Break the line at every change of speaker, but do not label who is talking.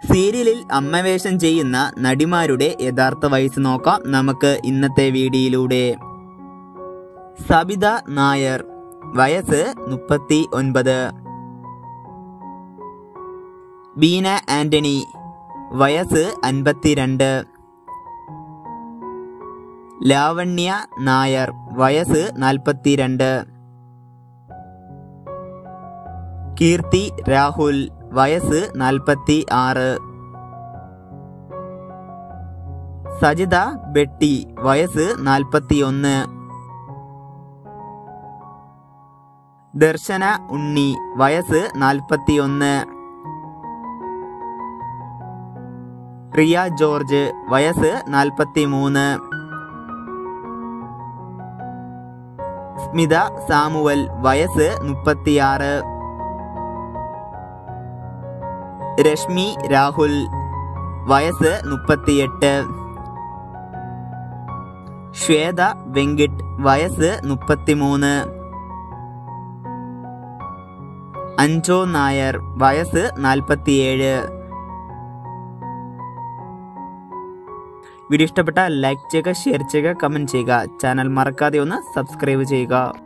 സീരിയലിൽ അമ്മവേഷം ചെയ്യുന്ന നടിമാരുടെ യഥാർത്ഥ വയസ്സ് നോക്കാം നമുക്ക് ഇന്നത്തെ വീഡിയോയിലൂടെ. സബിത നായർ, വയസ്സ് 39. ബീന ആന്റണി, വയസ്സ് 52. ലാവണ്യ നായർ, വയസ്സ് 42. കീർത്തി രാഹുൽ, വയസ്സ് 46. സജിത ബെട്ടി, വയസ്സ് 41. ദർശന ഉണ്ണി, വയസ്സ് 41. റിയ ജോർജ്, വയസ്സ് 43. സ്മിത സാമുവൽ, വയസ്സ് 36. രശ്മി രാഹുൽ, വയസ്സ് 38. ശ്വേത വെങ്കിട്ട്, വയസ്സ് 33. അഞ്ജോ നായർ, വയസ്സ് 47. വീഡിയോ ഇഷ്ടപ്പെട്ട ലൈക്ക് ചെയ്യുക, ഷെയർ ചെയ്യുക, കമന്റ് ചെയ്യുക. ചാനൽ മറക്കാതെ ഒന്ന് സബ്സ്ക്രൈബ് ചെയ്യുക.